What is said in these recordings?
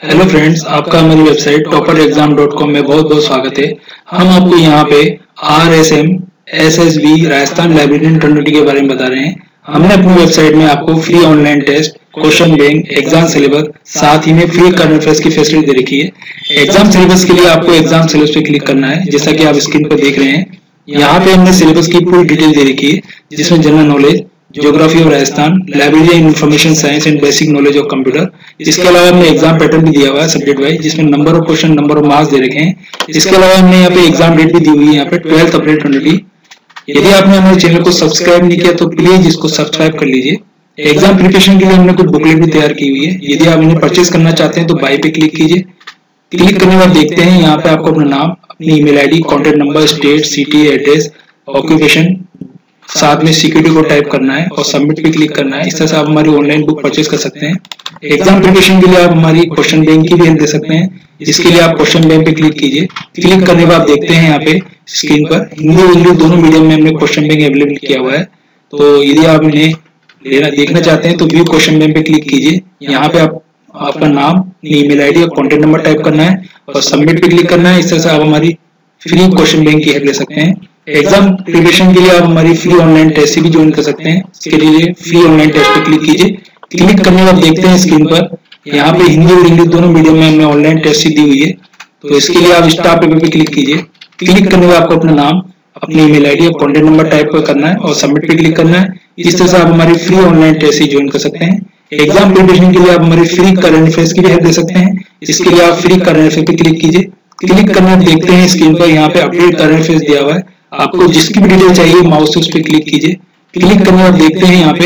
Hello friends, आपका हमारी website topperexam.com में बहुत बहुत स्वागत है। हम आपको यहाँ पे RSM SSB राजस्थान लाइब्रेरियन ट्रिनिटी के बारे में बता रहे हैं। हमने अपनी वेबसाइट में आपको free online test, question bank, exam syllabus, साथ ही में फ्री करंट अफेयर्स की फैसिलिटी दे रखी है। एग्जाम सिलेबस के लिए आपको एग्जाम सिलेबस पे क्लिक करना है, जैसा कि आप स्क्रीन पर देख रहे हैं। यहाँ पे हमने सिलेबस की पूरी डिटेल दे रखी है, जिसमें general knowledge, geography of Rajasthan, library and information science and basic knowledge of computer. इसके अलावा हमने एग्जाम पैटर्न भी दिया हुआ है सब्जेक्ट वाइज, जिसमें number of question, number of marks दे रखे हैं। इसके अलावा हमने यहाँ पे एग्जाम डेट भी दी हुई है, यहाँ पे 12 अप्रैल 2020। यदि आपने हमारे चैनल को सब्सक्राइब नहीं किया तो प्लीज इसको सब्सक्राइब कर लीजिए। एग्जाम प्रिपरेशन के लिए हमने कुछ बुकलेट भी तैयार की हुई है। यदि आप इन्हें परचेज करना चाहते हैं तो बाय पे क्लिक कीजिए। क्लिक करने के बाद देखते हैं यहाँ पे आपको अपना नाम, अपनी email ID, contact number, state, city, address, occupation, साथ में सिक्योरिटी को टाइप करना है और सबमिट पे क्लिक करना है। इस तरह से आप हमारी ऑनलाइन बुक परचेज कर सकते हैं। एग्जाम प्रिपरेशन के लिए आप हमारी क्वेश्चन बैंक की भी हेल्प दे सकते हैं। इसके लिए आप क्वेश्चन बैंक पे क्लिक कीजिए। क्लिक करने के बाद देखते हैं यहाँ पे स्क्रीन पर हिंदी और इंग्लिश दोनों मीडियम में हमने क्वेश्चन बैंक अवेलेबल किया हुआ है। तो यदि आप इन्हें देखना चाहते हैं तो व्यू क्वेश्चन बैंक पे क्लिक कीजिए। यहाँ पे आप आपका नाम, ईमेल आईडी और कॉन्टेक्ट नंबर टाइप करना है और सबमिट पे क्लिक करना है। इस तरह से आप हमारी फ्री क्वेश्चन बैंक की हेल्प ले सकते हैं। एग्जाम प्रिपरेशन के लिए आप हमारी फ्री ऑनलाइन टेस्ट भी ज्वाइन कर सकते हैं। इसके लिए फ्री ऑनलाइन टेस्ट पे क्लिक कीजिए। क्लिक करने के बाद देखते हैं स्क्रीन पर यहाँ पे हिंदी और इंग्लिश दोनों मीडियम में हमने ऑनलाइन टेस्ट दी हुई है। तो इसके लिए आप स्टार पेपर पे क्लिक कीजिए। क्लिक करने के बाद आपको अपना नाम, अपनी ईमेल आईडी और कॉन्टेक्ट नंबर टाइप करना है और सबमिट पे क्लिक करना है। इस तरह से आप हमारी फ्री ऑनलाइन टेस्ट ज्वाइन कर सकते हैं। एग्जाम प्रिपरेशन के लिए आप हमारी फ्री करंट अफेयर्स की भी हेल्प दे सकते हैं। इसके लिए आप फ्री करंट अफेयर पे क्लिक कीजिए। क्लिक करने में देखते हैं स्क्रीन पर यहाँ पे अपडेट करंट अफेयर्स दिया हुआ है। आपको जिसकी भी डिटेल चाहिए माउस से उस पर क्लिक कीजिए। क्लिक करने के बाद देखते हैं यहाँ पे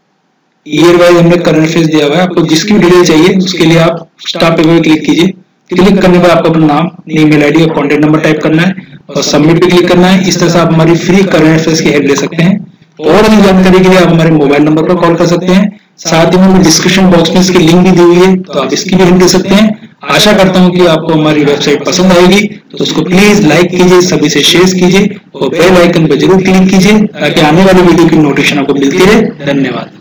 ईयर वाइज हमने करंट अफेयर्स दिया हुआ है। आपको जिसकी भी डिटेल चाहिए उसके लिए आप स्टार पेपर पे क्लिक कीजिए। क्लिक करने के बाद आपको अपना नाम, ईमेल आईडी और कॉन्टेक्ट नंबर टाइप करना है और सबमिट पे क्लिक करना है। इस तरह से आप हमारी फ्री करंट अफेयर्स की हेल्प ले सकते हैं। और अधिक जानकारी के लिए आप हमारे मोबाइल नंबर पर कॉल कर सकते हैं। साथ ही में डिस्क्रिप्शन बॉक्स में इसकी लिंक भी दी हुई है, तो आप इसकी भी हेल्प दे सकते हैं। आशा करता हूं कि आपको हमारी वेबसाइट पसंद आएगी, तो उसको प्लीज लाइक कीजिए, सभी से शेयर कीजिए और बेल आइकन पर जरूर क्लिक कीजिए ताकि आने वाली वीडियो की नोटिफिकेशन आपको मिलती रहे। धन्यवाद।